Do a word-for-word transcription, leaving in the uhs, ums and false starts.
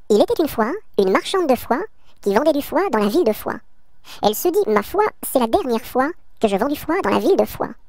Il était une fois une marchande de foie qui vendait du foie dans la ville de Foix. Elle se dit, ma foi, c'est la dernière fois que je vends du foie dans la ville de Foix.